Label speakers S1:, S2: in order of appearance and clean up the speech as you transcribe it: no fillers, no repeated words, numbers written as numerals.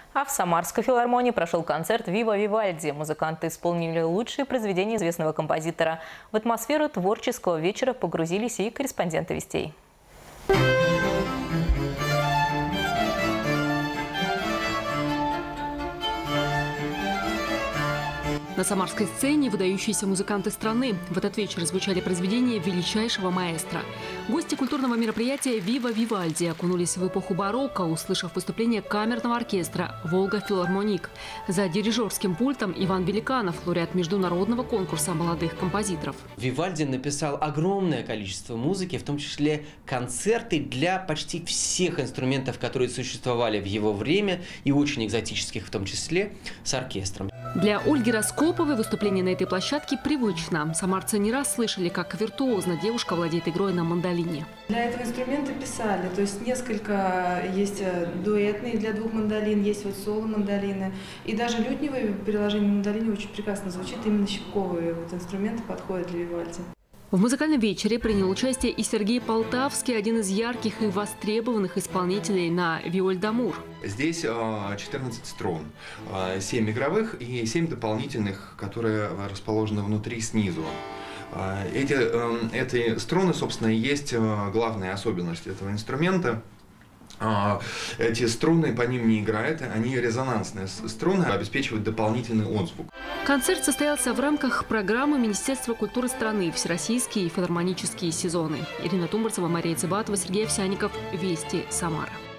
S1: А в Самарской филармонии прошел концерт «Вива Вивальди». Музыканты исполнили лучшие произведения известного композитора. В атмосферу творческого вечера погрузились и корреспонденты «Вестей».
S2: На самарской сцене выдающиеся музыканты страны. В этот вечер звучали произведения величайшего маэстро. Гости культурного мероприятия «Вива Вивальди» окунулись в эпоху барокко, услышав выступление камерного оркестра «Волга Филармоник». За дирижерским пультом Иван Великанов, лауреат международного конкурса молодых композиторов.
S3: Вивальди написал огромное количество музыки, в том числе концерты для почти всех инструментов, которые существовали в его время, и очень экзотических в том числе, с оркестром.
S2: Для Ольги Раскоповой выступление на этой площадке привычно. Самарцы не раз слышали, как виртуозно девушка владеет игрой на мандолине.
S4: Для этого инструмента писали, то есть несколько есть дуэтные для двух мандолин, есть вот соло-мандолины. И даже лютневое приложение мандолины очень прекрасно звучит, именно щипковые вот инструменты подходят для Вивальди.
S2: В музыкальном вечере принял участие и Сергей Полтавский, один из ярких и востребованных исполнителей на виоль-да-мур.
S5: Здесь 14 струн, 7 игровых и 7 дополнительных, которые расположены внутри снизу. Эти струны, собственно, и есть главная особенность этого инструмента. Эти струны по ним не играют, они резонансные струны, обеспечивают дополнительный отзвук.
S2: Концерт состоялся в рамках программы Министерства культуры страны «Всероссийские и филармонические сезоны». Ирина Тумбарцева, Мария Цыбатова, Сергей Овсянников. Вести, Самара.